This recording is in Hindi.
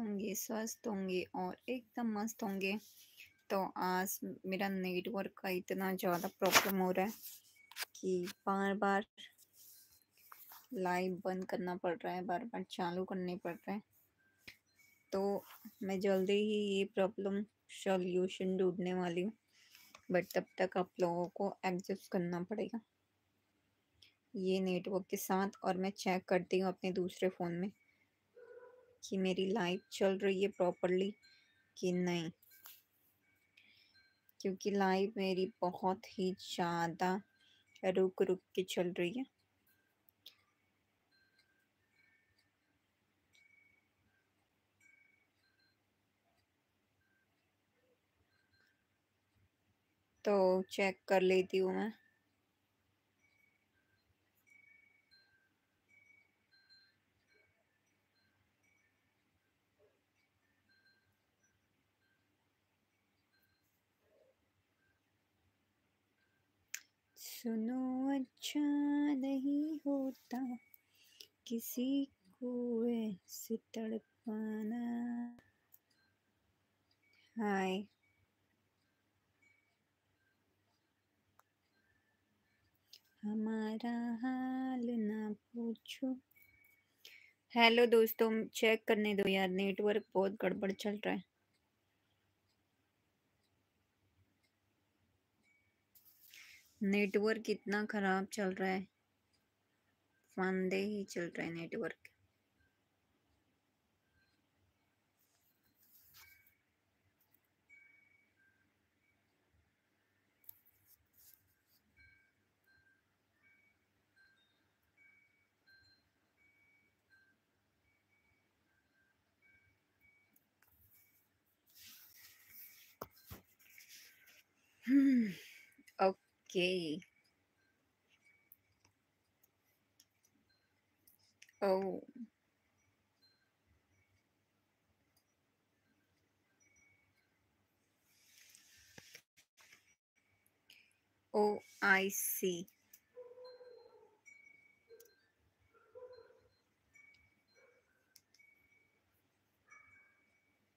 होंगे, स्वस्थ होंगे और एकदम मस्त होंगे। तो आज मेरा नेटवर्क का इतना ज़्यादा प्रॉब्लम हो रहा है कि बार-बार लाइव बंद करना पड़ रहा है, बार-बार चालू करने पड़ रहा है। तो मैं जल्दी ही ये प्रॉब्लम सॉल्यूशन ढूँढने वाली हूँ, बट तब तक आप लोगों को एडजस्ट करना पड़ेगा ये नेटवर्क के साथ। और मैं चेक करती हूँ अपने दूसरे फ़ोन में कि मेरी लाइव चल रही है प्रॉपरली कि नहीं, क्योंकि लाइव मेरी बहुत ही ज़्यादा रुक रुक के चल रही है। तो चेक कर लेती हूँ मैं। सुनो, अच्छा नहीं होता किसी को ऐसे तड़पाना। हाय, हमारा हाल ना पूछो। हेलो दोस्तों, चेक करने दो यार, नेटवर्क बहुत गड़बड़ चल रहा है। नेटवर्क इतना खराब चल रहा है, फंदे ही चल रहा है नेटवर्क। ओके। ओ, ओ आई सी।